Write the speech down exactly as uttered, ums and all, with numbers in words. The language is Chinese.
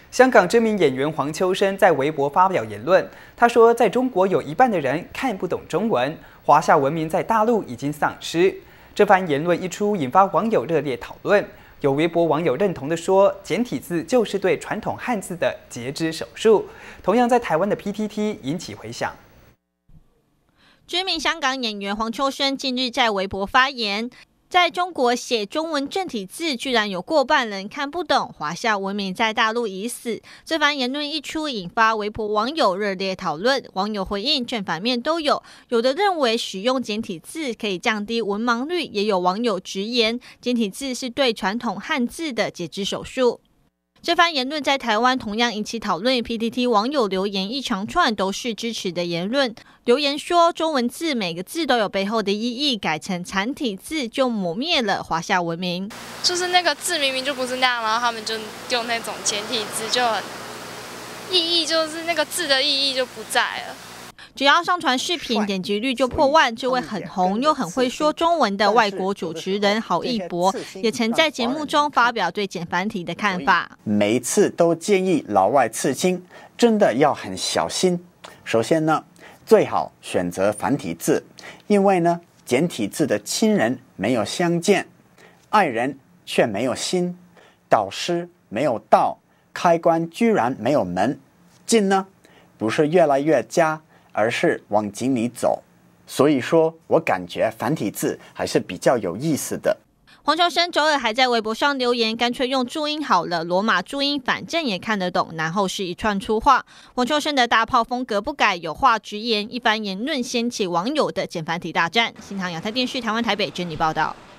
香港知名演员黄秋生在微博发表言论，他说，在中国有一半的人看不懂中文，华夏文明在大陆已经丧失。这番言论一出，引发网友热烈讨论。有微博网友认同地说，简体字就是对传统汉字的截肢手术。同样在台湾的 P T T 引起回响。 知名香港演员黄秋生近日在微博发言。 在中国写中文正体字，居然有过半人看不懂。华夏文明在大陆已死。这番言论一出，引发微博网友热烈讨论。网友回应正反面都有，有的认为使用简体字可以降低文盲率，也有网友直言简体字是对传统汉字的截肢手术。 这番言论在台湾同样引起讨论 ，P T T 网友留言一长串都是支持的言论。留言说，中文字每个字都有背后的意义，改成繁体字就抹灭了华夏文明。 就是那个字明明就不是那样，然后他们就用那种简体字，就很意义就是那个字的意义就不在了。 只要上传视频，点击率就破万。这位很红又很会说中文的外国主持人郝一博，也曾在节目中发表对简繁体的看法。 每一次都建议老外刺青，真的要很小心。首先呢，最好选择繁体字，因为呢，简体字的亲人没有相见，爱人却没有心，导师没有道，开关居然没有门，进呢，不是越来越加。 而是往井里走，所以说我感觉繁体字还是比较有意思的。 黄秋生周二还在微博上留言，干脆用注音好了，罗马注音反正也看得懂。然后是一串粗话。黄秋生的大炮风格不改，有话直言，一番言论掀起网友的简繁体大战。新唐亚太电视台湾台北整理报道。